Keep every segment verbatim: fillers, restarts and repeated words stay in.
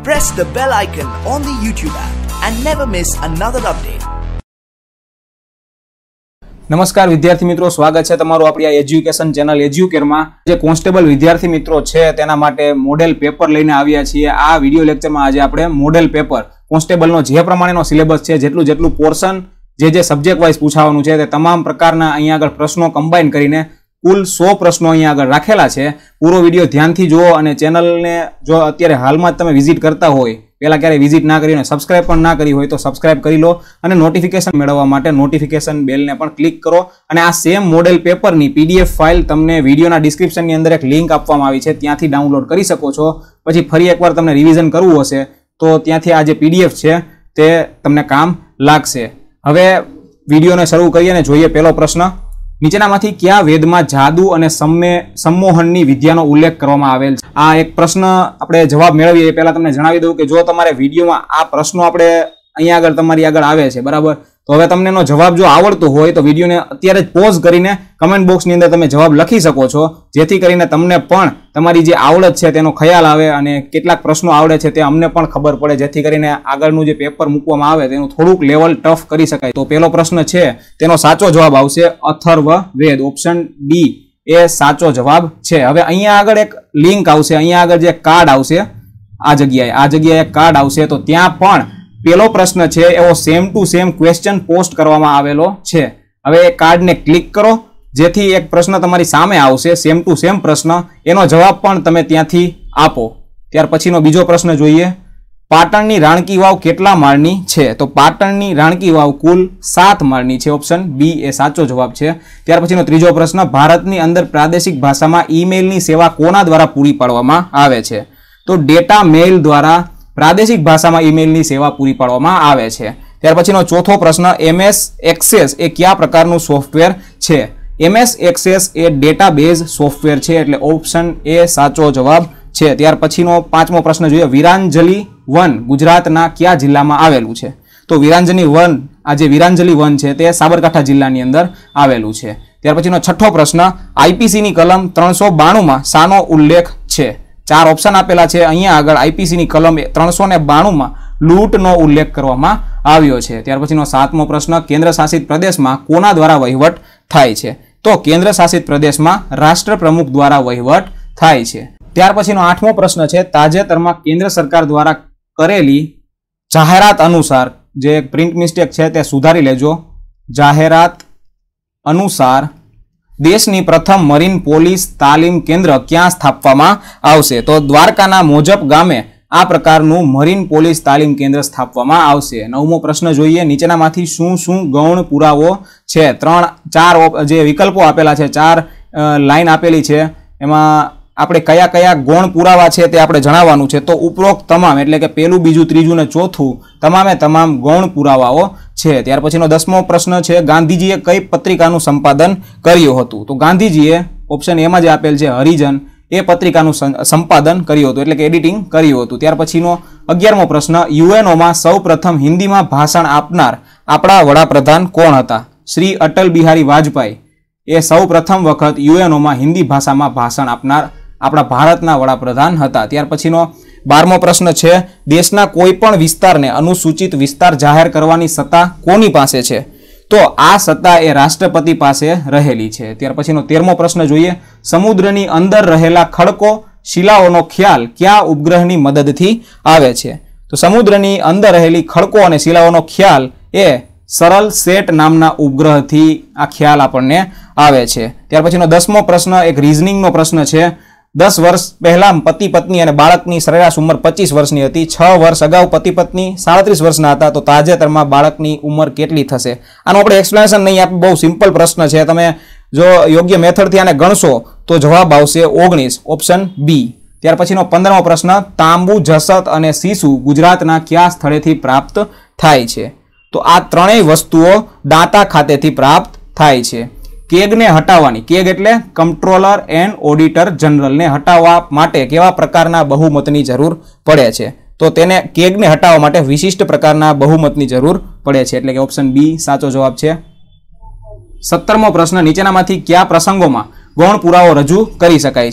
Press the bell icon on the YouTube app and never miss another update. નમસ્કાર વિદ્યાર્થી મિત્રો, સ્વાગત છે તમારું આપણી આ એજ્યુકેશન ચેનલ એજ્યુકેરમાં. જે કોન્સ્ટેબલ વિદ્યાર્થી મિત્રો છે તેના માટે મોડેલ પેપર લઈને આવ્યા છીએ. આ વિડિયો લેક્ચરમાં આજે આપણે મોડેલ પેપર કોન્સ્ટેબલનો જે પ્રમાણેનો સિલેબસ છે, જેટલું જેટલું પોર્શન જે જે સબ્જેક્ટ વાઇઝ પૂછાવાનું છે તે તમામ પ્રકારના અહીંયા આગળ પ્રશ્નો કમ્બાઈન કરીને કુલ સો પ્રશ્નો અહીંયા આગળ રાખેલા છે. પૂરો વિડીયો ધ્યાનથી જુઓ અને ચેનલને જો અત્યારે હાલમાં જ તમે વિઝિટ કરતા હોય, પહેલા ક્યારે વિઝિટ ના કરી અને સબસ્ક્રાઇબ પણ ના કરી હોય તો સબસ્ક્રાઇબ કરી લો અને નોટિફિકેશન મેળવવા માટે નોટિફિકેશન બેલને પણ ક્લિક કરો. અને આ સેમ મોડેલ પેપરની પીડીએફ ફાઇલ તમને વિડીયોના ડિસ્ક્રિપ્શનની અંદર એક લિંક આપવામાં આવી છે, ત્યાંથી ડાઉનલોડ કરી શકો છો. પછી ફરી એકવાર તમને રિવિઝન કરવું હશે તો ત્યાંથી આ જે પીડીએફ છે તે તમને કામ લાગશે. હવે વિડીયોને શરૂ કરીએ અને જોઈએ પહેલો પ્રશ્ન. નીચેનામાંથી કયા વેદમાં જાદુ અને સંમોહનની વિદ્યાનો ઉલ્લેખ કરવામાં આવેલ છે? આ એક પ્રશ્ન આપણે જવાબ મેળવીએ એ પહેલા તમને જણાવી દઉં કે જો તમારે વિડીયોમાં આ પ્રશ્નો આપણે અહીંયા આગળ તમારી આગળ આવે છે, બરાબર, તો હવે તમને એનો જવાબ જો આવડતો હોય તો વિડીયોને અત્યારે જ પોઝ કરીને કમેન્ટ બોક્સની અંદર તમે જવાબ લખી શકો છો, જેથી કરીને તમને પણ તમારી જે આવડત છે તેનો ખ્યાલ આવે અને કેટલાક પ્રશ્નો આવડે છે તે અમને પણ ખબર પડે, જેથી કરીને આગળનું જે પેપર મૂકવામાં આવે તેનું થોડુંક લેવલ ટફ કરી શકાય. તો પહેલો પ્રશ્ન છે તેનો સાચો જવાબ આવશે અથર્વવેદ. ઓપ્શન ડી એ સાચો જવાબ છે. હવે અહીંયા આગળ એક લિંક આવશે, અહીંયા આગળ જે કાર્ડ આવશે આ જગ્યાએ આ જગ્યાએ કાર્ડ આવશે, તો ત્યાં પણ પેલો પ્રશ્ન છે એવો same to same question post કરવામાં આવેલો છે. હવે એ કાર્ડને ક્લિક કરો, જેથી એક પ્રશ્ન તમારી સામે આવશે સેમ ટુ સેમ પ્રશ્ન, એનો જવાબ પણ તમે ત્યાંથી આપો. ત્યાર પછીનો બીજો પ્રશ્ન જોઈએ. પાટણની રાણકી વાવ કેટલા માળની છે? તો પાટણની રાણકી વાવ કુલ સાત માળની છે. ઓપ્શન બી એ સાચો જવાબ છે. ત્યાર પછીનો ત્રીજો પ્રશ્ન. ભારતની અંદર પ્રાદેશિક ભાષામાં ઈમેલની સેવા કોના દ્વારા પૂરી પાડવામાં આવે છે? તો ડેટા મેઇલ દ્વારા પ્રાદેશિક ભાષામાં ઈમેલની સેવા પૂરી પાડવામાં આવે છે. ત્યાર પછીનો ચોથો પ્રશ્ન. એમએસ એક્સેસ એ કયા પ્રકારનું સોફ્ટવેર છે? એમએસ એક્સેસ એ ડેટાબેઝ સોફ્ટવેર છે, એટલે ઓપ્શન એ સાચો જવાબ છે. ત્યાર પછીનો પાંચમો પ્રશ્ન જોઈએ. વિરાંજલી વન ગુજરાતના કયા જિલ્લામાં આવેલું છે? તો વિરાંજલી વન આ જે વિરાંજલી વન છે તે સાબરકાંઠા જિલ્લાની અંદર આવેલું છે. ત્યાર પછીનો છઠ્ઠો પ્રશ્ન. આઈપીસીની કલમ ત્રણસો બાણુંમાં શાનો ઉલ્લેખ છે? ચાર ઓપ્શન આપેલા છે. અહીંયા આગળ આઈપીસીની કલમ ત્રણસો ને બાણુંમાં લૂંટનો ઉલ્લેખ કરવામાં આવ્યો છે. ત્યાર પછીનો સાતમો પ્રશ્ન. કેન્દ્ર શાસિત પ્રદેશમાં કોના દ્વારા વહીવટ થાય છે? તો કેન્દ્ર શાસિત પ્રદેશમાં રાષ્ટ્ર પ્રમુખ દ્વારા વહીવટ થાય છે. ત્યાર પછીનો આઠમો પ્રશ્ન છે. તાજેતરમાં કેન્દ્ર સરકાર દ્વારા કરેલી જાહેરાત અનુસાર, જે પ્રિન્ટ મિસ્ટેક છે તે સુધારી લેજો, જાહેરાત અનુસાર દેશની પ્રથમ મરીન પોલીસ તાલીમ કેન્દ્ર ક્યાં સ્થાપવામાં આવશે? તો દ્વારકાના મોજપ ગામે આ પ્રકારનું મરીન પોલીસ તાલીમ કેન્દ્ર સ્થાપવામાં આવશે. નવમો પ્રશ્ન જોઈએ. નીચેનામાંથી શું શું ગૌણ પુરાવો છે? ત્રણ ચાર જે વિકલ્પો આપેલા છે, ચાર લાઈન આપેલી છે, એમાં આપણે કયા કયા ગૌણ પુરાવા છે તે આપણે જણાવવાનું છે. તો ઉપરોક્ત તમામ એટલે કે પહેલું, બીજું, ત્રીજું ને ચોથું તમામે તમામ ગૌણ પુરાવાઓ છે. ત્યાર પછીનો દસમો પ્રશ્ન છે. ગાંધીજીએ કઈ પત્રિકાનું સંપાદન કર્યું હતું? તો ગાંધીજીએ ઓપ્શન એમાં જે આપેલ છે હરિજન એ પત્રિકાનું સંપાદન કર્યું હતું, એટલે કે એડિટિંગ કર્યું હતું. ત્યાર પછીનો અગિયારમો પ્રશ્ન. યુએનઓમાં સૌ પ્રથમ હિન્દીમાં ભાષણ આપનાર આપણા વડાપ્રધાન કોણ હતા? શ્રી અટલ બિહારી વાજપેયી એ સૌ પ્રથમ વખત યુએનઓમાં હિન્દી ભાષામાં ભાષણ આપનાર આપણા ભારતના વડાપ્રધાન હતા. ત્યાર પછીનો બારમો પ્રશ્ન છે. દેશના કોઈ પણ વિસ્તારને અનુસૂચિત વિસ્તાર જાહેર કરવાની સત્તા કોની પાસે છે? તો આ સત્તા એ રાષ્ટ્રપતિ પાસે રહેલી છે. ત્યાર પછીનો તેરમો પ્રશ્ન જોઈએ. સમુદ્રની અંદર રહેલા ખડકો શિલાઓનો ખ્યાલ કયા ઉપગ્રહની મદદથી આવે છે? તો સમુદ્રની અંદર રહેલી ખડકો અને શિલાઓનો ખ્યાલ એ સરલ સેટ નામના ઉપગ્રહથી આ ખ્યાલ આપણને આવે છે. ત્યાર પછીનો દસમો પ્રશ્ન એક રીઝનિંગનો પ્રશ્ન છે. દસ વર્ષ પહેલા પતિ પત્ની અને બાળકની સરેરાશ ઉંમર પચીસ વર્ષની હતી. છ વર્ષ અગાઉ પતિ પત્ની સાડત્રીસ વર્ષના હતા, તો તાજેતરમાં બાળકની ઉંમર કેટલી થશે? આનો આપણે એક્સપ્લેનેશન નહીં આપી, બહુ સિમ્પલ પ્રશ્ન છે. તમે જો યોગ્ય મેથડથી આને ગણશો તો જવાબ આવશે ઓગણીસ. Option B. ત્યાર પછીનો પંદરમો પ્રશ્ન. તાંબુ, જસત અને સીસુ ગુજરાતના કયા સ્થળેથી પ્રાપ્ત થાય છે? તો આ ત્રણેય વસ્તુઓ દાંતા ખાતેથી પ્રાપ્ત થાય છે. કેગને હટાવવાની, કેગ એટલે કંટ્રોલર એન્ડ ઓડિટર જનરલને હટાવવા માટે કેવા પ્રકારના બહુમતની જરૂર પડે છે? તો તેને કેગને હટાવવા માટે વિશિષ્ટ પ્રકારના બહુમતની જરૂર પડે છે, એટલે કે ઓપ્શન બી સાચો જવાબ છે. સત્તરમો પ્રશ્ન. નીચેનામાંથી કયા પ્રસંગોમાં ગૌણ પુરાવો રજૂ કરી શકાય છે?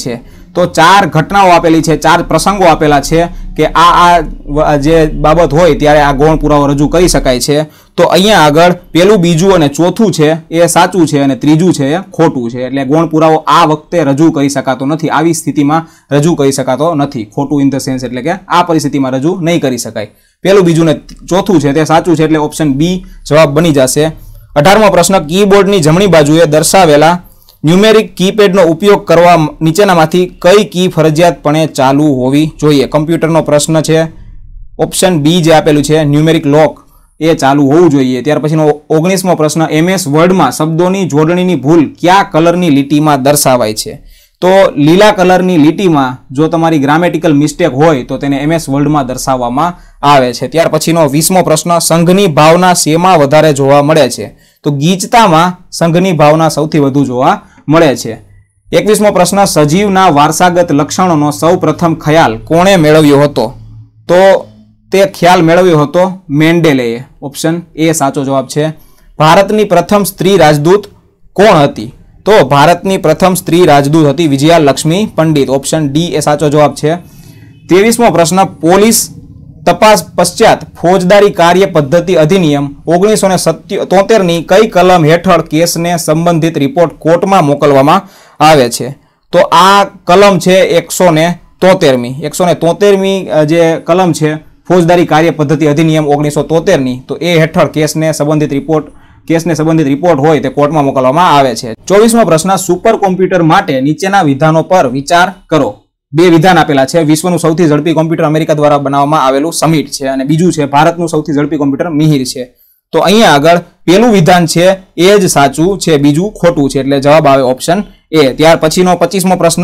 તો ચાર ઘટનાઓ આપેલી છે, ચાર પ્રસંગો આપેલા છે કે આ આ જે બાબત હોય ત્યારે આ ગૌણ પુરાવો રજૂ કરી શકાય છે. તો અહીંયા આગળ પેલું, બીજું અને ચોથું છે એ સાચું છે અને ત્રીજું છે એ ખોટું છે. એટલે ગૌણ પુરાવો આ વખતે રજૂ કરી શકાતો નથી, આવી સ્થિતિમાં રજૂ કરી શકાતો નથી. ખોટું ઇન ધ સેન્સ એટલે કે આ પરિસ્થિતિમાં રજૂ નહીં કરી શકાય. પેલું, બીજું ને ચોથું છે તે સાચું છે એટલે ઓપ્શન બી જવાબ બની જશે. અઢારમો પ્રશ્ન, કીબોર્ડની જમણી બાજુએ દર્શાવેલા ન્યુમેરિક કીપેડનો ઉપયોગ કરવા નીચેનામાંથી કઈ કી ફરજિયાતપણે ચાલુ હોવી જોઈએ? કમ્પ્યુટરનો પ્રશ્ન છે. ઓપ્શન બી જે આપેલું છે ન્યુમેરિક લોક એ ચાલુ હોવું જોઈએ. ત્યાર પછીનો ઓગણીસમો પ્રશ્ન, એમએસ વર્ડમાં શબ્દોની જોડણીની ભૂલ કયા કલરની લીટીમાં દર્શાવાય છે? તો લીલા કલરની લીટીમાં જો તમારી ગ્રામેટિકલ મિસ્ટેક હોય તો તેને એમએસ વર્ડમાં દર્શાવવામાં આવે છે. ત્યાર પછીનો વીસમો પ્રશ્ન, સંઘની ભાવના શેમાં વધારે જોવા મળે છે? તો ગીચતામાં સંઘની ભાવના સૌથી વધુ જોવા મળે છે. એકવીસમો પ્રશ્ન, સજીવના વારસાગત લક્ષણોનો સૌ પ્રથમ ખ્યાલ કોણે મેળવ્યો હતો? તો તે ખ્યાલ મેળવ્યો હતો મેન્ડેલેએ. ઓપ્શન એ સાચો જવાબ છે. ભારતની પ્રથમ સ્ત્રી રાજદૂત કોણ હતી? તો ભારતની પ્રથમ સ્ત્રી રાજદૂત હતી વિજયા લક્ષ્મી પંડિત. ઓપ્શન ડી એ સાચો જવાબ છે. ત્રેવીસમો પ્રશ્ન, પોલીસ તપાસ પશ્ચાત ફોજદારી કાર્ય પદ્ધતિ અધિનિયમ ઓગણીસો ને તોતેર ની કઈ કલમ હેઠળ કેસને સંબંધિત રિપોર્ટ કોર્ટમાં મોકલવામાં આવે છે? તો આ કલમ છે એકસો ને તોતેરમી એકસો ને તોતેરમી જે કલમ છે ફોજદારી કાર્ય પદ્ધતિ અધિનિયમ ઓગણીસો તોતેર ની, તો એ હેઠળ કેસને સંબંધિત રિપોર્ટ કેસને સંબંધિત રિપોર્ટ હોય તે કોર્ટમાં મોકલવામાં આવે છે. ચોવીસમો પ્રશ્ન, સુપર કોમ્પ્યુટર માટે નીચેના વિધાનો પર વિચાર કરો. બે વિધાન આપેલા છે. વિશ્વનું સૌથી ઝડપી કોમ્પ્યુટર અમેરિકા દ્વારા બનાવવામાં આવેલું સમિટ છે અને બીજું છે ભારતનું સૌથી ઝડપી કોમ્પ્યુટર મિહિર છે. તો અહીંયા આગળ પેલું વિધાન છે એ જ સાચું છે, બીજું ખોટું છે એટલે જવાબ આવે ઓપ્શન એ. ત્યાર પછીનો પચીસમો પ્રશ્ન,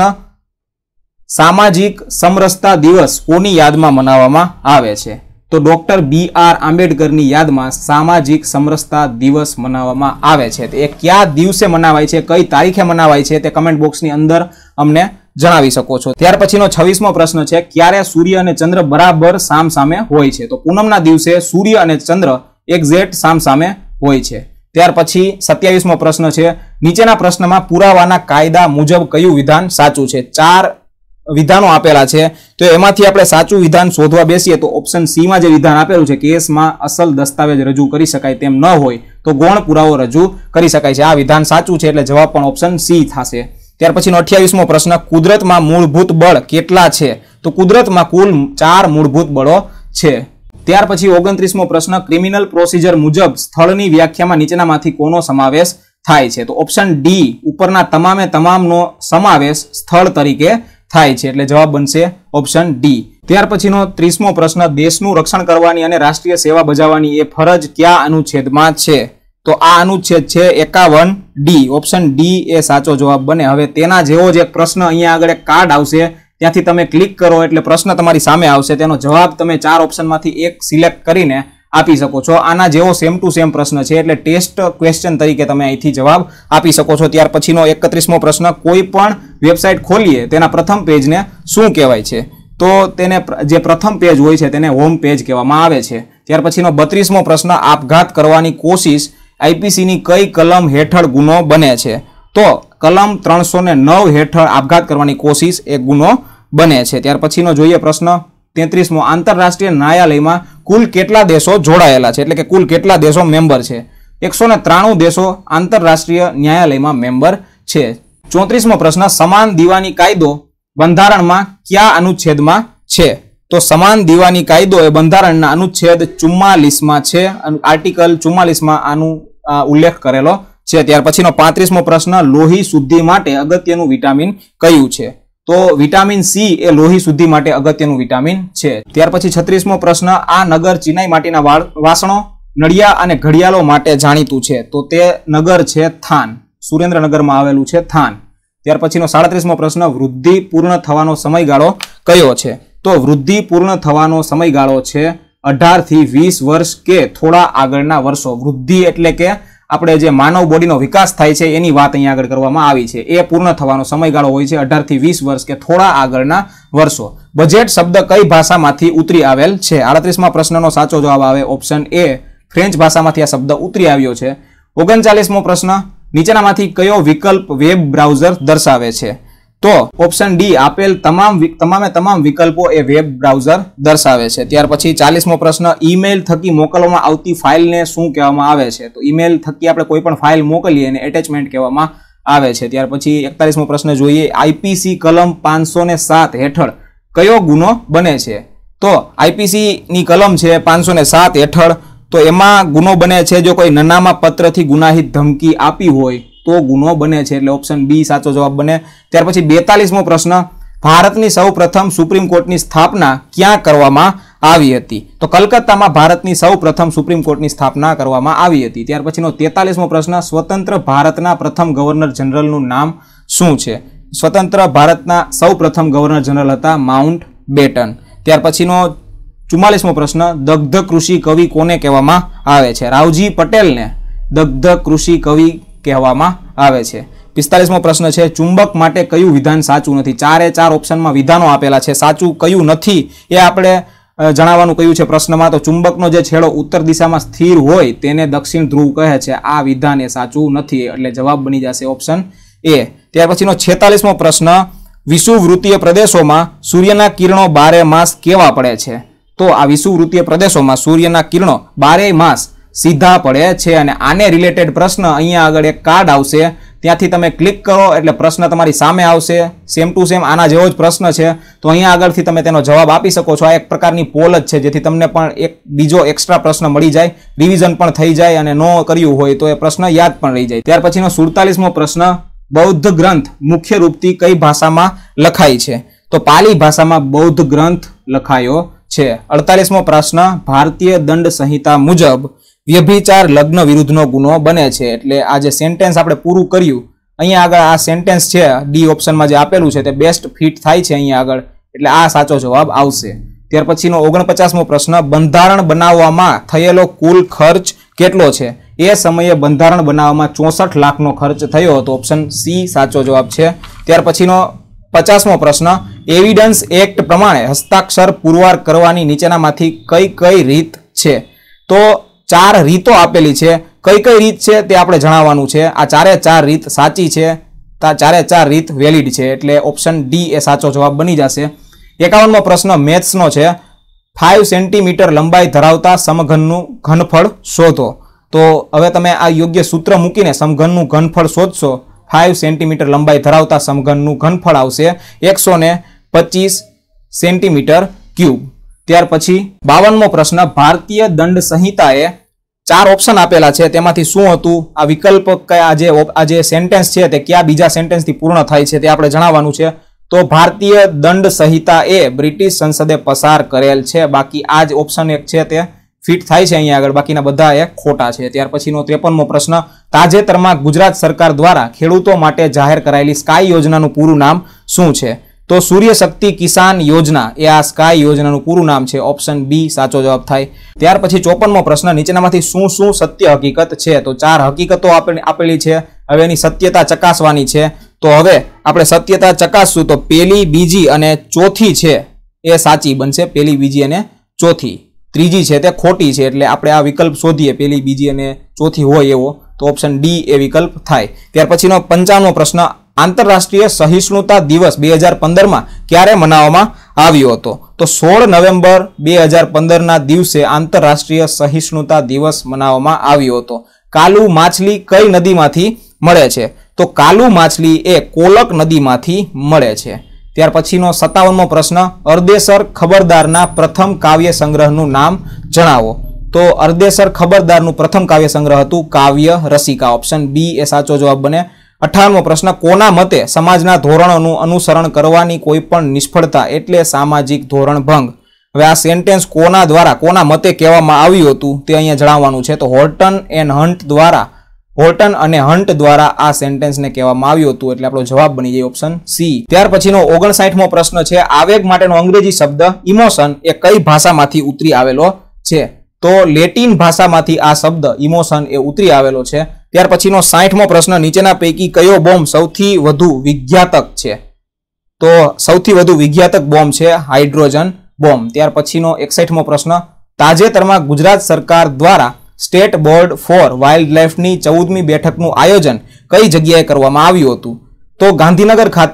સામાજિક સમરસતા દિવસ કોની યાદમાં મનાવવામાં આવે છે? તો ડોક્ટર બી આર આંબેડકરની યાદમાં સામાજિક સમરસતા દિવસ મનાવવામાં આવે છે. એ કયા દિવસે મનાવાય છે, કઈ તારીખે મનાવાય છે તે કમેન્ટ બોક્સની અંદર અમને જણાવી શકો છો. ત્યાર પછીનો છવ્વીસમો પ્રશ્ન છે, ક્યારે સૂર્ય અને ચંદ્ર બરાબર સામ સામે હોય છે? તો પૂનમના દિવસે સૂર્ય અને ચંદ્ર એક્ઝેક્ટ સામ સામે હોય છે. ત્યાર પછી સત્યાવીસમો પ્રશ્ન છે, નીચેના પ્રશ્નમાં પુરાવાના કાયદા મુજબ કયું વિધાન સાચું છે? ચાર વિધાનો આપેલા છે તો એમાંથી આપણે સાચું વિધાન શોધવા બેસીએ તો ઓપ્શન સી માં જે વિધાન આપેલું છે કેસમાં અસલ દસ્તાવેજ રજૂ કરી શકાય તેમ ન હોય તો ગૌણ પુરાવો રજૂ કરી શકાય છે. આ વિધાન સાચું છે એટલે જવાબ પણ ઓપ્શન સી થશે. ત્યાર પછીનો અઠ્યાવીસમો પ્રશ્ન, કુદરતમાં મૂળભૂત બળ કેટલા છે? તો કુદરતમાં કુલ ચાર મૂળભૂત બળો છે. ત્યાર પછી ઓગણત્રીસમો પ્રશ્ન, ક્રિમિનલ પ્રોસિજર મુજબ સ્થળની વ્યાખ્યામાં નીચેનામાંથી કોનો સમાવેશ થાય છે? તો ઓપ્શન ડી ઉપરના તમામે તમામનો સમાવેશ સ્થળ તરીકે થાય છે એટલે જવાબ બનશે ઓપ્શન ડી. ત્યાર પછીનો ત્રીસમો પ્રશ્ન, દેશનું રક્ષણ કરવાની અને રાષ્ટ્રીય સેવા બજાવવાની એ ફરજ કયા અનુચ્છેદમાં છે? તો આ અનુચ્છેદ છે એકાવન ડી. ઓપ્શન ડી એ સાચો જવાબ બને. હવે તેના જેવો જ એક પ્રશ્ન અહીંયા આગળ એક કાર્ડ આવશે, ત્યાંથી તમે ક્લિક કરો એટલે પ્રશ્ન તમારી સામે આવશે, તેનો જવાબ તમે ચાર ઓપ્શનમાંથી એક સિલેક્ટ કરીને આપી શકો છો. આના જેવો સેમ ટુ સેમ પ્રશ્ન છે એટલે ટેસ્ટ ક્વેશ્ચન તરીકે તમે અહીંથી જવાબ આપી શકો છો. ત્યાર પછીનો એકત્રીસમો પ્રશ્ન, કોઈ પણ વેબસાઇટ ખોલીએ તેના પ્રથમ પેજને શું કહેવાય છે? તો તેને જે પ્રથમ પેજ હોય છે તેને હોમ પેજ કહેવામાં આવે છે. ત્યાર પછીનો બત્રીસમો પ્રશ્ન, આપઘાત કરવાની કોશિશ આઈપીસીની કઈ કલમ હેઠળ ગુનો બને છે? તો કલમ ત્રણસો ને નવ હેઠળ આપઘાત કરવાની કોશિશ એ ગુનો બને છે. ત્યાર પછીનો જોઈએ પ્રશ્ન તેત્રીસમો, આંતરરાષ્ટ્રીય ન્યાયાલયમાં કુલ કેટલા દેશો જોડાયેલા છે એટલે કે કુલ કેટલા દેશો મેમ્બર છે? એકસો ને ત્રાણું દેશો આંતરરાષ્ટ્રીય ન્યાયાલયમાં મેમ્બર છે. ચોત્રીસમો પ્રશ્ન, સમાન દીવાની કાયદો બંધારણમાં કયા અનુચ્છેદમાં છે? તો સમાન દીવાની કાયદો એ બંધારણના અનુચ્છેદ ચુમ્માલીસમાં છે, આર્ટિકલ ચુમ્માલીસમાં આનું ઉલ્લેખ કરેલો છે. ત્યાર પછીનો પાંત્રીસમો પ્રશ્ન, લોહી શુદ્ધિ માટે અગત્યનું વિટામિન કયું છે? તો વિટામિન સી એ લોહી શુદ્ધિ માટે અગત્યનું વિટામિન છે. ત્યાર પછી છત્રીસમો પ્રશ્ન, આ નગર ચિનાઈ માટીના વાસણો, નળિયા અને ઘડિયાળો માટે જાણીતું છે. તો તે નગર છે થાન, સુરેન્દ્રનગરમાં આવેલું છે થાન. ત્યાર પછીનો સાડત્રીસમો પ્રશ્ન, વૃદ્ધિ પૂર્ણ થવાનો સમયગાળો કયો છે? તો વૃદ્ધિ પૂર્ણ થવાનો સમયગાળો છે અઢાર થી વીસ વર્ષ કે થોડા આગળના વર્ષો. વૃદ્ધિ એટલે કે આપણે જે માનવ બોડીનો વિકાસ થાય છે એની વાત અહીંયા આગળ કરવામાં આવી છે. એ પૂર્ણ થવાનો સમયગાળો હોય છે અઢાર થી વીસ વર્ષ કે થોડા આગળના વર્ષો. બજેટ શબ્દ કઈ ભાષામાંથી ઉતરી આવેલ છે? આડત્રીસમા પ્રશ્નનો સાચો જવાબ આવે ઓપ્શન એ, ફ્રેન્ચ ભાષામાંથી આ શબ્દ ઉતરી આવ્યો છે. ઓગણચાલીસમો પ્રશ્ન, નીચેનામાંથી કયો વિકલ્પ વેબ બ્રાઉઝર દર્શાવે છે? તો ઓપ્શન ડી આપેલ તમામ તમામે તમામ વિકલ્પો એ વેબ બ્રાઉઝર દર્શાવે છે. ત્યાર પછી ચાલીસમો પ્રશ્ન, ઈમેલ થકી મોકલવામાં આવતી ફાઇલને શું કહેવામાં આવે છે? તો ઈમેલ થકી આપણે કોઈ પણ ફાઇલ મોકલીએ એને એટેચમેન્ટ કહેવામાં આવે છે. ત્યાર પછી એકતાલીસમો પ્રશ્ન જોઈએ, આઈપીસી કલમ પાંચસો ને સાત હેઠળ કયો ગુનો બને છે? તો આઈપીસી ની કલમ છે પાંચસો ને સાત હેઠળ, તો એમાં ગુનો બને છે જો કોઈ નનામા પત્રથી ગુનાહિત ધમકી આપી હોય તો ગુનો બને છે, એટલે ઓપ્શન બી સાચો જવાબ બને. ત્યાર પછી બેતાલીસમો પ્રશ્ન, ભારતની સૌ પ્રથમ સુપ્રીમ કોર્ટની સ્થાપના ક્યાં કરવામાં આવી હતી? તો કલકત્તામાં ભારતની સૌ પ્રથમ સુપ્રીમ કોર્ટની સ્થાપના કરવામાં આવી હતી. ત્યાર પછીનો તેતાલીસમો પ્રશ્ન, સ્વતંત્ર ભારતના પ્રથમ ગવર્નર જનરલનું નામ શું છે? સ્વતંત્ર ભારતના સૌ પ્રથમ ગવર્નર જનરલ હતા માઉન્ટ બેટન. ત્યાર પછીનો ચુમ્માલીસમો પ્રશ્ન, દગ્ધ કૃષિ કવિ કોને કહેવામાં આવે છે? રાવજી પટેલને દગ્ધ કૃષિ કવિ કહેવામાં આવે છે. પિસ્તાલીસમો પ્રશ્ન છે, ચુંબક માટે કયું વિધાન સાચું નથી? ચારે ચાર ઓપ્શનમાં વિધાનો આપેલા છે, સાચું કયું નથી એ આપણે જણાવવાનું કયું છે પ્રશ્નમાં. તો ચુંબકનો જે છેડો ઉત્તર દિશામાં સ્થિર હોય તેને દક્ષિણ ધ્રુવ કહે છે, આ વિધાન એ સાચું નથી, એટલે જવાબ બની જશે ઓપ્શન એ. ત્યાર પછીનો છેતાલીસમો પ્રશ્ન, વિષુવવૃત્તીય પ્રદેશોમાં સૂર્યના કિરણો બારે માસ કેવા પડે છે? તો આ વિષુવવૃત્તીય પ્રદેશોમાં સૂર્યના કિરણો બારે માસ સીધા પડે છે, અને આને રિલેટેડ પ્રશ્ન અહીંયા આગળ એક કાર્ડ આવશે, ત્યાંથી તમે ક્લિક કરો એટલે પ્રશ્ન તમારી સામે આવશે, સેમ ટુ સેમ આના જેવો જ પ્રશ્ન છે. તો અહીંયા આગળથી તમે તેનો જવાબ આપી શકો છો. આ એક પ્રકારની પોલ જ છે, જેથી તમને પણ એક બીજો એક્સ્ટ્રા પ્રશ્ન મળી જાય, રિવિઝન પણ થઈ જાય, અને નો કર્યું હોય તો એ પ્રશ્ન યાદ પણ રહી જાય. ત્યાર પછીનો સુડતાલીસમો પ્રશ્ન, બૌદ્ધ ગ્રંથ મુખ્ય રૂપથી કઈ ભાષામાં લખાય છે? તો પાલી ભાષામાં બૌદ્ધ ગ્રંથ લખાયો છે. અડતાલીસમો પ્રશ્ન, ભારતીય દંડ સંહિતા મુજબ વ્યભિચાર લગ્ન વિરુદ્ધનો ગુનો બને છે, એટલે આ જે સેન્ટેન્સ આપણે પૂરું કર્યું અહીંયા આગળ આ સેન્ટેન્સ છે ડી ઓપ્શનમાં જે આપેલું છે તે બેસ્ટ ફિટ થાય છે અહીંયા આગળ, એટલે આ સાચો જવાબ આવશે. ત્યાર પછીનો ઓગણપચાસમો પ્રશ્ન, બંધારણ બનાવવામાં થયેલો કુલ ખર્ચ કેટલો છે? એ સમયે બંધારણ બનાવવામાં ચોસઠ લાખનો ખર્ચ થયો હતો, ઓપ્શન સી સાચો જવાબ છે. ત્યાર પછીનો પચાસમો પ્રશ્ન, એવિડન્સ એક્ટ પ્રમાણે હસ્તાક્ષર પુરવાર કરવાની નીચેનામાંથી કઈ કઈ રીત છે? તો ચાર રીતો આપેલી છે, કઈ કઈ રીત છે તે આપણે જણાવવાનું છે. આ ચારે ચાર રીત સાચી છે, ચારે ચાર રીત વેલિડ છે, એટલે ઓપ્શન ડી એ સાચો જવાબ બની જશે. એકાવનમો પ્રશ્ન મેથ્સનો છે, પાંચ સેન્ટીમીટર લંબાઈ ધરાવતા સમઘનનું ઘનફળ શોધો. તો હવે તમે આ યોગ્ય સૂત્ર મૂકીને સમઘનનું ઘનફળ શોધશો. પાંચ સેન્ટીમીટર લંબાઈ ધરાવતા સમઘનનું ઘનફળ આવશે એકસો ને પચીસ સેન્ટીમીટર ક્યુબ. ત્યાર પછી બાવનમો પ્રશ્ન, ભારતીય દંડ સંહિતાએ ચાર ઓપ્શન આપેલા છે, તેમાંથી શું હતું? આ વિકલ્પ કયા, જે આ જે સેન્ટેન્સ છે તે કયા બીજા સેન્ટેન્સથી પૂર્ણ થાય છે તે આપણે જણાવવાનું છે. તો ભારતીય દંડ સંહિતા એ બ્રિટિશ સંસદે પસાર કરેલ છે, બાકી આ જ ઓપ્શન એક છે તે ફિટ થાય છે અહીંયા આગળ, બાકીના બધા એ ખોટા છે. ત્યાર પછીનો ત્રેપનમો પ્રશ્ન, તાજેતરમાં ગુજરાત સરકાર દ્વારા ખેડૂતો માટે જાહેર કરાયેલી સ્કાય યોજનાનું પૂરું નામ શું છે? તો સૂર્ય શક્તિ કિસાન યોજના એ આ સ્કાય યોજનાનું પૂરું નામ છે, ઓપ્શન બી સાચો જવાબ થાય. ત્યાર પછી ચોપનમો પ્રશ્ન, નીચેનામાંથી શું શું સત્ય હકીકત છે? તો ચાર હકીકતો આપેલી છે, હવે એની સત્યતા ચકાસવાની છે. તો હવે આપણે સત્યતા ચકાસશું, તો પેલી, બીજી અને ચોથી છે એ સાચી બનશે, પેલી, બીજી અને ચોથી. ત્રીજી છે તે ખોટી છે, એટલે આપણે આ વિકલ્પ શોધીએ પેલી, બીજી અને ચોથી હોય એવો, તો ઓપ્શન ડી એ વિકલ્પ થાય. ત્યાર પછીનો પંચાવનમો પ્રશ્ન, આંતરરાષ્ટ્રીય સહિષ્ણુતા દિવસ બે હજાર પંદરમાં ક્યારે મનાવવામાં આવ્યો હતો? તો સોળ નવેમ્બર બે હજાર પંદરના દિવસે આંતરરાષ્ટ્રીય સહિષ્ણુતા દિવસ મનાવવામાં આવ્યો હતો. કાલુ માછલી કઈ નદીમાંથી મળે છે? તો કાલુ માછલી એ કોલક નદીમાંથી મળે છે. ત્યાર પછીનો સત્તાવનમો પ્રશ્ન, અર્દેસર ખબરદારના પ્રથમ કાવ્ય સંગ્રહનું નામ જણાવો. તો અર્દેસર ખબરદારનું પ્રથમ કાવ્ય સંગ્રહ હતું કાવ્ય રસિકા, ઓપ્શન બી એ સાચો જવાબ બને. અઠાવનમો પ્રશ્ન, કોના મતે સમાજના ધોરણોનું અનુસરણ કરવાની કોઈ પણ નિષ્ફળતા એટલે સામાજિક ધોરણ ભંગ? હવે આ સેન્ટેન્સ કોના દ્વારા, કોના મતે કહેવામાં આવ્યું હતું તે અહીંયા જણાવવાનું છે. તો હોર્ટન એન્ડ હન્ટ દ્વારા, હોર્ટન અને હન્ટ દ્વારા આ સેન્ટેન્સને કહેવામાં આવ્યું હતું, એટલે આપણો જવાબ બની જાય ઓપ્શન સી. ત્યાર પછીનો ઓગણસાઠમો પ્રશ્ન છે, આવેગ માટેનો અંગ્રેજી શબ્દ ઇમોશન એ કઈ ભાષામાંથી ઉતરી આવેલો છે? તો લેટિન ભાષામાંથી આ શબ્દ ઇમોશન એ ઉતરી આવેલો છે. ત્યાર પછીનો સાઠમો પ્રશ્ન, નીચેના પૈકી કયો બોમ્બ સૌથી વધુ વિઘાતક છે? તો સૌથી વધુ વિઘાતક બોમ્બ છે હાઇડ્રોજન બોમ્બ. ત્યાર પછીનો એકસઠમો પ્રશ્ન, તાજેતરમાં ગુજરાત સરકાર દ્વારા સ્ટેટ બોર્ડ ફોર વાઇલ્ડ લાઇફની ચૌદમી બેઠકનું આયોજન કઈ જગ્યાએ કરવામાં આવ્યું હતું? તો ગાંધીનગર ખાતે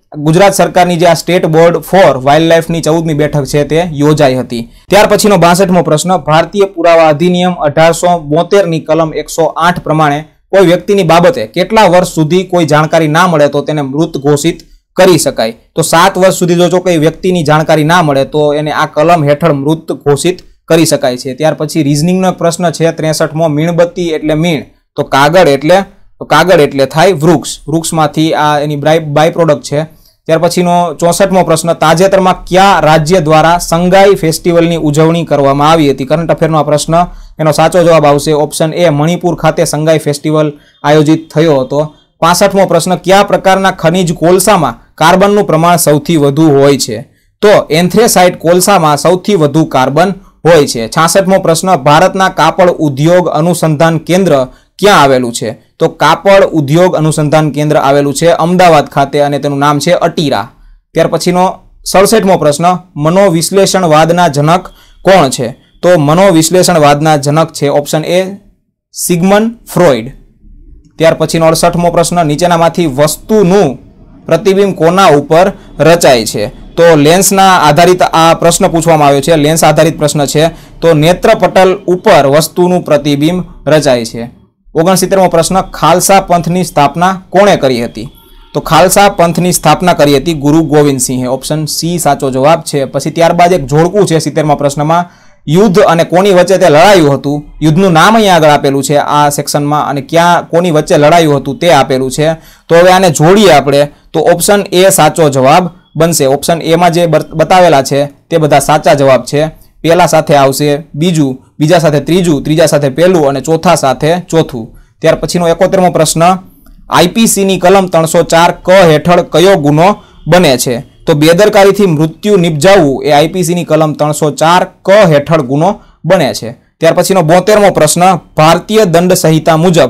ગુજરાત સરકારની જે આ સ્ટેટ બોર્ડ ફોર વાઇલ્ડ લાઇફની ચૌદમી બેઠક છે તે યોજાઈ હતી. ત્યાર પછીનો બાસઠમો પ્રશ્ન, ભારતીય પુરાવા અધિનિયમ અઢારસો બોતેર ની કલમ એકસો આઠ પ્રમાણે કોઈ વ્યક્તિની બાબતે કેટલા વર્ષ સુધી કોઈ જાણકારી ના મળે તો તેને મૃત ઘોષિત કરી શકાય? તો સાત વર્ષ સુધી જો કોઈ વ્યક્તિની જાણકારી ના મળે તો એને આ કલમ હેઠળ મૃત ઘોષિત કરી શકાય છે. ત્યાર પછી રીઝનિંગનો પ્રશ્ન છે ત્રેસઠમો, મીણબત્તી એટલે મીણ તો કાગળ એટલે તો કાગળ એટલે થાય વૃક્ષ. વૃક્ષમાંથી આ એની બાય પ્રોડક્ટ છે. ત્યાર પછીનો ચોસઠમો પ્રશ્ન, તાજેતરમાં કયા રાજ્ય દ્વારા સંગાઈ ફેસ્ટિવલની ઉજવણી કરવામાં આવી હતી? કરંટ અફેરનો આ પ્રશ્ન, એનો સાચો જવાબ આવશે ઓપ્શન એ, મણિપુર ખાતે સંગાઈ ફેસ્ટિવલ આયોજિત થયો હતો. પાસઠમો પ્રશ્ન, કયા પ્રકારના ખનિજ કોલસામાં કાર્બનનું પ્રમાણ સૌથી વધુ હોય છે? તો એન્થ્રેસાઇટ કોલસામાં સૌથી વધુ કાર્બન હોય છે. છાસઠમો પ્રશ્ન, ભારતના કાપડ ઉદ્યોગ અનુસંધાન કેન્દ્ર ક્યાં આવેલું છે? તો કાપડ ઉદ્યોગ અનુસંધાન કેન્દ્ર આવેલું છે અમદાવાદ ખાતે અને તેનું નામ છે અટીરા. ત્યાર પછીનો સડસઠમો પ્રશ્ન, મનોવિશ્લેષણવાદના જનક કોણ છે? તો મનોવિશ્લેષણવાદના જનક છે ઓપ્શન એ, સિગમન્ડ ફ્રોઈડ. ત્યાર પછીનો અડસઠમો પ્રશ્ન, નીચેનામાંથી વસ્તુનું પ્રતિબિંબ કોના ઉપર રચાય છે? તો લેન્સના આધારિત આ પ્રશ્ન પૂછવામાં આવ્યો છે, લેન્સ આધારિત પ્રશ્ન છે. તો નેત્રપટલ ઉપર વસ્તુનું પ્રતિબિંબ રચાય છે. ઓગણસિત્તેરમો પ્રશ્ન, ખાલસા પંથની સ્થાપના કોણે કરી હતી? તો ખાલસા પંથની સ્થાપના કરી હતી ગુરુ ગોવિંદસિંહે. ઓપ્શન સી સાચો જવાબ છે. પછી ત્યારબાદ એક જોડકું છે સિત્તેરમા પ્રશ્નમાં, યુદ્ધ અને કોની વચ્ચે તે લડાયું હતું? યુદ્ધનું નામ અહીંયા આગળ આપેલું છે આ સેક્શનમાં અને ક્યાં કોની વચ્ચે લડાયું હતું તે આપેલું છે. તો હવે આને જોડીએ આપણે તો ઓપ્શન એ સાચો જવાબ બનશે. ઓપ્શન એમાં જે બતાવેલા છે તે બધા સાચા જવાબ છે. પહેલા સાથે આવશે બીજું, બીજા સાથે ત્રીજું, ત્રીજા સાથે પહેલું અને ચોથા સાથે ચોથું. ત્યાર પછીનો એકોતેરમો પ્રશ્ન, આઈપીસીની કલમ ત્રણસો ચાર ક હેઠળ કયો ગુનો બને છે? તો બેદરકારીથી મૃત્યુ નિપજાવવું એ આઈપીસીની કલમ ત્રણસો ચાર ક હેઠળ ગુનો બને છે. ત્યાર પછીનો બોતેરમો પ્રશ્ન, ભારતીય દંડ સંહિતા મુજબ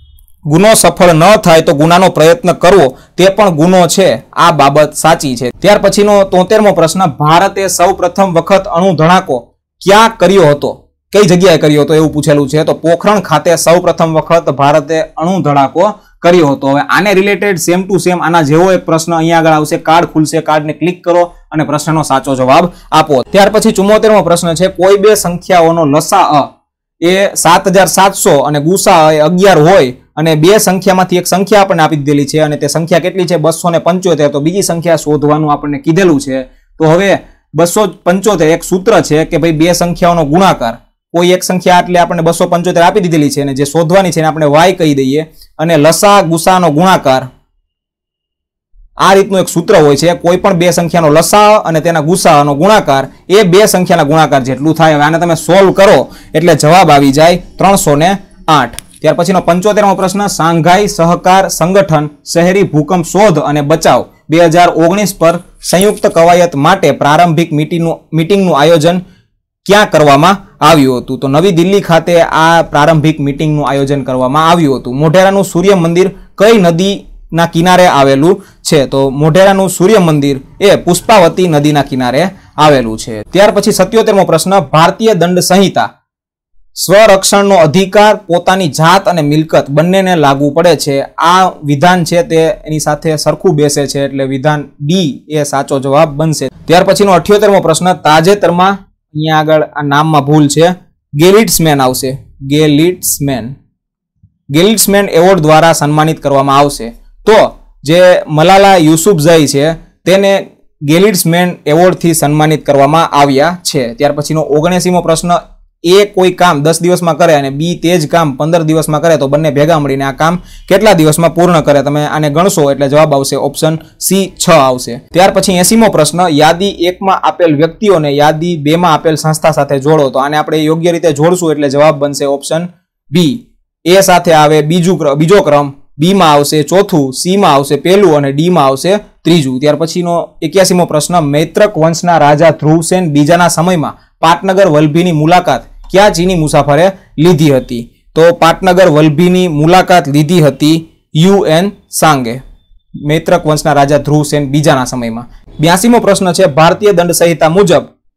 ગુનો સફળ ન થાય તો ગુનાનો પ્રયત્ન કરવો તે પણ ગુનો છે, આ બાબત સાચી છે. ત્યાર પછીનો તોતેરમો પ્રશ્ન, ભારતે સૌ પ્રથમ વખત અણુ ધડાકો ક્યાં કર્યો હતો? કઈ જગ્યાએ કર્યો હતો એવું પૂછેલું છે. તો પોખરણ ખાતે સૌ પ્રથમ વખત ભારતે અણુ ધડાકો કર્યો હતો. હવે આને રિલેટેડ સેમ ટુ સેમ આના જેવો એક પ્રશ્ન અહીંયા આગળ આવશે, કાર્ડ ખુલશે, કાર્ડને ક્લિક કરો અને પ્રશ્નનો સાચો જવાબ આપો. ત્યાર પછી ચુમ્મોતેરમો પ્રશ્ન છે, કોઈ બે સંખ્યાઓનો લસાઅ એ સાત હજાર સાતસો અને ગુસા એ અગિયાર હોય અને બે સંખ્યામાંથી એક સંખ્યા આપણને આપી દીધેલી છે અને તે સંખ્યા કેટલી છે? બસો ને પંચોતેર. તો બીજી સંખ્યા શોધવાનું આપણને કીધેલું છે. તો હવે બસો પંચોતેર એક સૂત્ર છે કે ભાઈ બે સંખ્યાઓનો ગુણાકાર, કોઈ એક સંખ્યા એટલે આપણને બસો પંચોતેર આપી દીધેલી છે અને જે શોધવાની છે એને આપણે વાય કહી દઈએ અને લસા ગુસાનો ગુણાકાર આ રીતનું એક સૂત્ર હોય છે. કોઈ પણ બે સંખ્યાનો લસા અને તેના ગુસાનો ગુણાકાર એ બે સંખ્યાના ગુણાકાર જેટલું થાય. હવે આને તમે સોલ્વ કરો એટલે જવાબ આવી જાય ત્રણસો ને આઠ. ત્યાર પછીનો પંચોતેરમો પ્રશ્ન, શાંઘાઈ સહકાર સંગઠન શહેરી ભૂકંપ શોધ અને બચાવ બે હજાર ઓગણીસ પર સંયુક્ત કવાયત માટે પ્રારંભિક મીટિંગનું મીટિંગનું આયોજન ક્યાં કરવામાં આવ્યું હતું? તો નવી દિલ્હી ખાતે આ પ્રારંભિક મીટિંગનું આયોજન કરવામાં આવ્યું હતું. મોઢેરાનું સૂર્ય મંદિર કઈ નદીના કિનારે આવેલું છે? તો મોઢેરાનું સૂર્ય મંદિર એ પુષ્પાવતી નદીના કિનારે આવેલું છે. ત્યાર પછી સત્યોતેરમો પ્રશ્ન, ભારતીય દંડ સંહિતા સ્વરક્ષણનો અધિકાર પોતાની જાત અને મિલકત બંનેને લાગુ પડે છે. આ વિધાન છે તે એની સાથે સરખું બેસે છે એટલે વિધાન ડી એ સાચો જવાબ બનશે. ત્યાર પછીનો અઠ્યોતેરમો પ્રશ્ન, તાજેતરમાં અહીંયા આગળ આ નામમાં ભૂલ છે, ગેલિટ્સમેન આવશે, ગેલિટ્સમેન ગેલિટ્સમેન એવોર્ડ દ્વારા સન્માનિત કરવામાં આવશે. તો જે મલાલા યુસુફઝઈ છે તેને ગેલિટ્સમેન એવોર્ડથી સન્માનિત કરવામાં આવ્યા છે. ત્યાર પછીનો ઓગણએંસીમો પ્રશ્ન, એ કોઈ કામ દસ દિવસમાં કરે અને બી તે જ કામ પંદર દિવસમાં કરે તો બંને ભેગા મળીને આ કામ કેટલા દિવસમાં પૂર્ણ કરે? તમે આને ગણશો એટલે જવાબ આવશે ઓપ્શન સી છ આવશે. ત્યાર પછી એંસીમો પ્રશ્ન, યાદી એકમાં આપેલ વ્યક્તિઓને યાદી બે માં આપેલ સંસ્થા સાથે જોડો. તો આને આપણે યોગ્ય રીતે જોડશું એટલે જવાબ બનશે ઓપ્શન બી. એ સાથે આવે બીજું બીજો ક્રમ, બી માં આવશે ચોથું, સી માં આવશે પહેલું અને ડી માં આવશે ત્રીજું. ત્યાર પછીનો એક્યાસીમો પ્રશ્ન, મૈત્રક વંશના રાજા ધ્રુવસેન બીજાના સમયમાં પાટનગર વલ્લભીની મુલાકાત ક્યાં ચીની મુસાફરે લીધી હતી? તો પાટનગર વલ્લભીની મુલાકાત લીધી હતી યુ એન સાંગે, મૈત્રક વંશના રાજા ધ્રુવસેન બીજાના સમયમાં. બ્યાસીમો પ્રશ્ન છે, ભારતીય દંડ સંહિતા મુજબ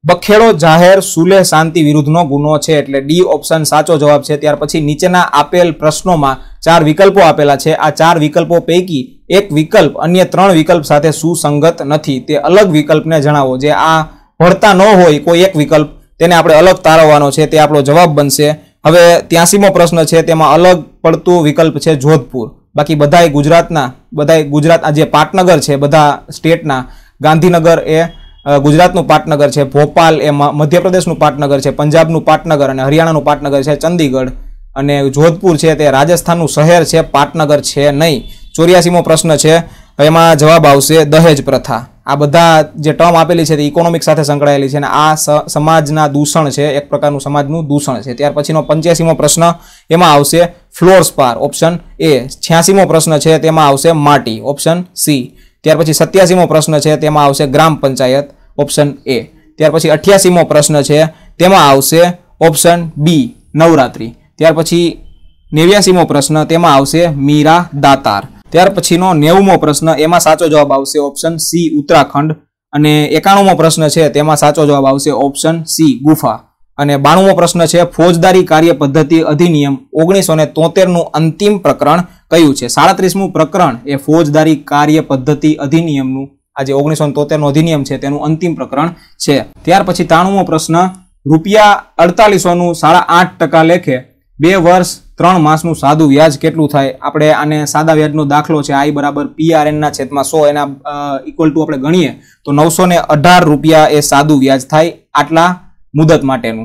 બખેડો જાહેર સુલેહ શાંતિ વિરુદ્ધનો ગુનો છે એટલે ડી ઓપ્શન સાચો જવાબ છે। ત્યાર પછી નીચેના આપેલ પ્રશ્નોમાં ચાર વિકલ્પો આપેલા છે। આ ચાર વિકલ્પો પૈકી એક વિકલ્પ અન્ય ત્રણ વિકલ્પ સાથે સુસંગત નથી, તે અલગ વિકલ્પને જણાવો। જે આ ભળતા ન હોય કોઈ એક વિકલ્પ તેને આપણે અલગ તારવવાનો છે, તે આપણો જવાબ બનશે। હવે ત્યાસીમો પ્રશ્ન છે, તેમાં અલગ પડતું વિકલ્પ છે જોધપુર। બાકી બધાય ગુજરાતના બધાય ગુજરાત આ જે પાટનગર છે બધા સ્ટેટના, ગાંધીનગર એ ગુજરાતનું પાટનગર છે, ભોપાલ એ મધ્યપ્રદેશનું પાટનગર છે, પંજાબનું પાટનગર અને હરિયાણાનું પાટનગર છે ચંદીગઢ, અને જોધપુર છે તે રાજસ્થાનનું શહેર છે, પાટનગર છે નહીં। ચોર્યાસીમો પ્રશ્ન છે, એમાં જવાબ આવશે દહેજ પ્રથા। આ બધા જે ટર્મ આપેલી છે તે ઇકોનોમિક સાથે સંકળાયેલી છે અને આ સમાજના દૂષણ છે, એક પ્રકારનું સમાજનું દૂષણ છે। ત્યાર પછીનો પંચ્યાસીમો પ્રશ્ન એમાં આવશે ફ્લોર સ્પાર, ઓપ્શન એ। છ્યાસીમો પ્રશ્ન છે તેમાં આવશે માટી, ઓપ્શન સી। ત્યાર પછી સત્યાસીમો પ્રશ્ન છે તેમાં આવશે ગ્રામ પંચાયત, ઓપ્શન એ। ત્યાર પછી અઠ્યાસીમો પ્રશ્ન છે તેમાં આવશે ઓપ્શન બી નવરાત્રી। ત્યાર પછી નેવ્યાસીમો પ્રશ્ન તેમાં આવશે મીરા દાતાર। ત્યાર પછીનો નેવુંમો પ્રશ્ન એમાં સાચો જવાબ આવશે ઓપ્શન સી ઉત્તરાખંડ, અને એકાણુંમો પ્રશ્ન છે તેમાં સાચો જવાબ આવશે ઓપ્શન સી ગુફા, અને બાણુંમો પ્રશ્ન છે ફોજદારી કાર્ય પદ્ધતિ અધિનિયમ ઓગણીસો ને તોતેર નું અંતિમ પ્રકરણ કયું છે। સાડત્રીસમું પ્રકરણ એ ફોજદારી કાર્ય પદ્ધતિ અધિનિયમનું આ જે ઓગણીસો ને તોતેર નું અધિનિયમ છે તેનું અંતિમ પ્રકરણ છે। ત્યાર પછી ત્રાણુંમો પ્રશ્ન રૂપિયા અડતાલીસો નું સાડા આઠ ટકા લેખે બે વર્ષ ત્રણ માસનું સાદું વ્યાજ કેટલું થાય। આપણે આને સાદા વ્યાજનો દાખલો છે આઈ બરાબર પીઆરએન ના છેદમાં સો એના ઇક્વલ ટુ આપણે ગણીએ તો નવસો ને અઢાર રૂપિયા એ સાદું વ્યાજ થાય આટલા મુદત માટેનું।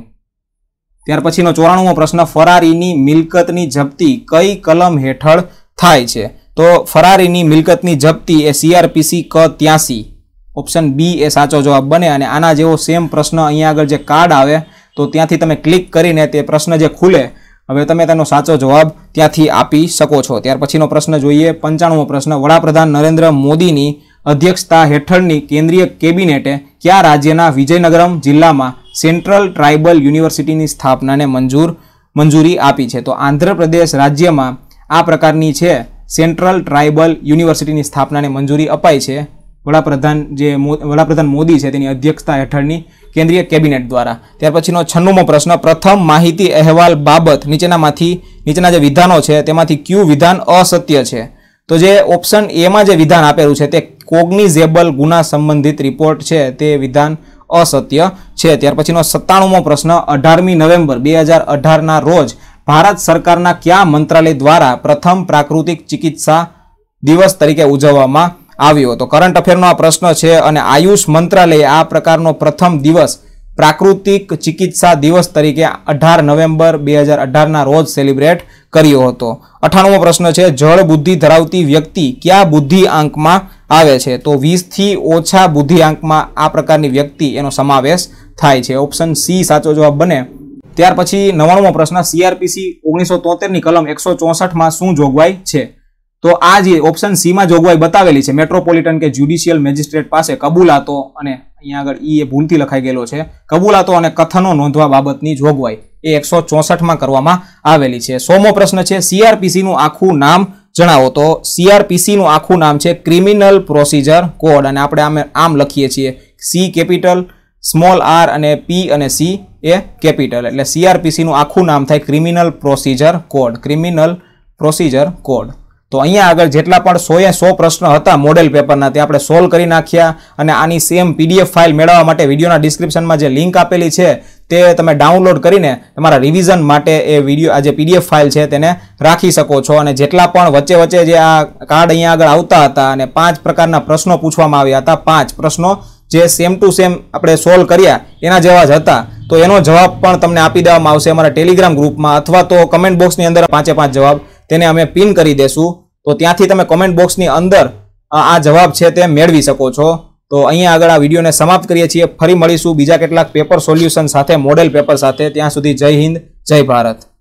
ત્યાર પછીનો ચોરાણુંમો પ્રશ્ન ફરારીની મિલકતની જપ્તી કઈ કલમ હેઠળ થાય છે। તો ફરારીની મિલકતની જપ્તી એ સીઆરપીસી ક ત્યાસી, ઓપ્શન બી એ સાચો જવાબ બને। અને આના જેવો સેમ પ્રશ્ન અહીંયા આગળ જે કાર્ડ આવે તો ત્યાંથી તમે ક્લિક કરીને તે પ્રશ્ન જે ખુલે હવે તમે તેનો સાચો જવાબ ત્યાંથી આપી શકો છો। ત્યાર પછીનો પ્રશ્ન જોઈએ પંચાણુંમો પ્રશ્ન વડાપ્રધાન નરેન્દ્ર મોદીની અધ્યક્ષતા હેઠળની કેન્દ્રીય કેબિનેટે કયા રાજ્યના વિજયનગરમ જિલ્લામાં સેન્ટ્રલ ટ્રાઇબલ યુનિવર્સિટીની સ્થાપનાને મંજૂર મંજૂરી આપી છે। તો આંધ્રપ્રદેશ રાજ્યમાં આ પ્રકારની છે સેન્ટ્રલ ટ્રાઇબલ યુનિવર્સિટીની સ્થાપનાને મંજૂરી અપાઈ છે વડાપ્રધાન જે વડાપ્રધાન મોદી છે તેની અધ્યક્ષતા હેઠળની કેન્દ્રીય કેબિનેટ દ્વારા। ત્યાર પછીનો છન્નુમો પ્રશ્ન પ્રથમ માહિતી અહેવાલ બાબત નીચેનામાંથી નીચેના જે વિધાનો છે તેમાંથી કયું વિધાન અસત્ય છે। તો જે ઓપ્શન એમાં જે વિધાન આપેલું છે તે કોગ્નિઝેબલ ગુના સંબંધિત રિપોર્ટ છે તે વિધાન અસત્ય છે। ત્યાર પછીનો સત્તાણુંમો પ્રશ્ન અઢારમી નવેમ્બર બે હજાર અઢાર ના રોજ ભારત સરકારના કયા મંત્રાલય દ્વારા પ્રથમ પ્રાકૃતિક ચિકિત્સા દિવસ તરીકે ઉજવવામાં આવ્યો હતો। કરંટ અફેરનો આ પ્રશ્ન છે અને આયુષ મંત્રાલયે આ પ્રકારનો પ્રથમ દિવસ પ્રાકૃતિક ચિકિત્સા દિવસ તરીકે અઢાર નવેમ્બર બે હજાર અઢાર ના રોજ સેલિબ્રેટ કર્યો હતો। અઠાણુંમો પ્રશ્ન છે જળ બુદ્ધિ ધરાવતી વ્યક્તિ કયા બુદ્ધિ આંકમાં આવે છે। તો વીસ થી ઓછા બુદ્ધિ આંકમાં આ પ્રકારની વ્યક્તિ એનો સમાવેશ થાય છે, ઓપ્શન સી સાચો જવાબ બને। ત્યાર પછી નવ્વાણુંમો પ્રશ્ન સીઆરપીસી ઓગણીસો તોતેર ની કલમ એકસો ચોસઠ માં શું જોગવાઈ છે। તો આ જે ઓપ્શન સી માં જોગવાઈ બતાવેલી છે મેટ્રોપોલિટન કે જ્યુડિશિયલ મેજિસ્ટ્રેટ પાસે કબૂલાતો અને અહીંયા આગળ ઈ એ ભૂલથી લખાઈ ગયેલો છે કબૂલાતો અને કથનો નોંધવા બાબતની જોગવાઈ એ એકસો ચોસઠ માં કરવામાં આવેલી છે। સોમો પ્રશ્ન છે સીઆરપીસી નું આખું નામ જણાવો। તો સીઆરપીસી નું આખું નામ છે ક્રિમિનલ પ્રોસિજર કોડ, અને આપણે આમ આમ લખીએ છીએ સી કેપિટલ સ્મોલ આર અને પી અને સી એ કેપિટલ, એટલે સીઆરપીસી નું આખું નામ થાય criminal procedure code, criminal procedure code. તો અહીંયા આગળ જેટલા પણ સો એ સો પ્રશ્ન હતા મોડેલ પેપરના તે આપણે સોલ્વ કરી નાખ્યા, અને આની સેમ પીડીએફ ફાઇલ મેળવવા માટે વિડીયોના ડિસ્ક્રિપ્શનમાં જે લિંક આપેલી છે તે તમે ડાઉનલોડ કરીને તમારા રિવિઝન માટે એ વિડીયો આ જે પીડીએફ ફાઇલ છે તેને રાખી શકો છો। અને જેટલા પણ વચ્ચે વચ્ચે જે આ કાર્ડ અહીંયા આગળ આવતા હતા અને પાંચ પ્રકારના પ્રશ્નો પૂછવામાં આવ્યા હતા, પાંચ પ્રશ્નો જે સેમ ટુ સેમ આપણે સોલ્વ કર્યા એના જેવા જ હતા, તો એનો જવાબ પણ તમને આપી દેવામાં આવશે અમારા ટેલિગ્રામ ગ્રુપમાં, અથવા તો કમેન્ટ બોક્સની અંદર પાંચે પાંચ જવાબ તેને અમે પિન કરી દેશું, તો ત્યાંથી તમે કમેન્ટ બોક્સની અંદર આ જવાબ છે તે મેળવી શકો છો। તો અહીંયા આગળ આ વિડીયોને સમાપ્ત કરીએ છીએ, ફરી મળીશું બીજા કેટલાક પેપર સોલ્યુશન સાથે મોડેલ પેપર સાથે, ત્યાં સુધી જય હિન્દ જય ભારત।